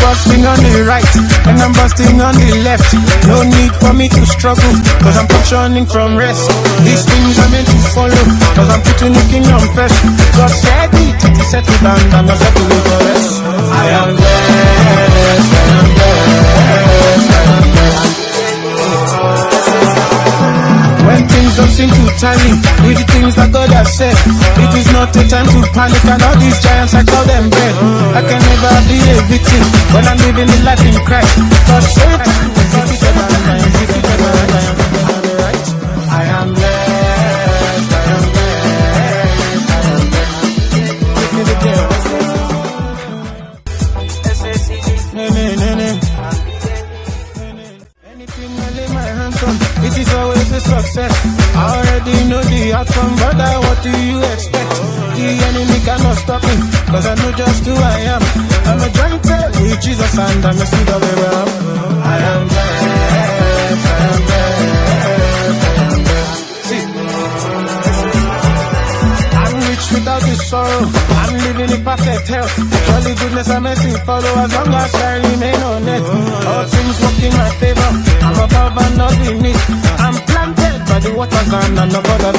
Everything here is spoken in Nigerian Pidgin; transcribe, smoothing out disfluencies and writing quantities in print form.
busting on the right, and I'm busting on the left. No need for me to struggle, cause I'm functioning from rest. These things are meant to follow, cause I'm putting the kingdom first. God said it, he settled down, and I'm settling for rest. I am blessed, I am blessed, I am blessed. When things don't seem to tally with the things that God has said, it is not a time to panic, and all these giants I call them bread. I can never be a victim when I'm living the life in Christ. God said I am defeated and I am defeated and I am alright. I am blessed, I am blessed, I am blessed. Give me the girl. Anything I lay my hands on, it is always a success. I already know the outcome, brother, what do you expect? The enemy cannot stop me, cause I know just who I am. I'm a jointed with Jesus and I'm a seed of Abraham. I am blessed, I am blessed, I am blessed. See, I'm rich without the sorrow, I'm living in perfect health. Surely goodness and mercy follow as long as I remain on it. All things work in my favor, I'm above and not beneath. I'm planted by the waters and I'm not bothered.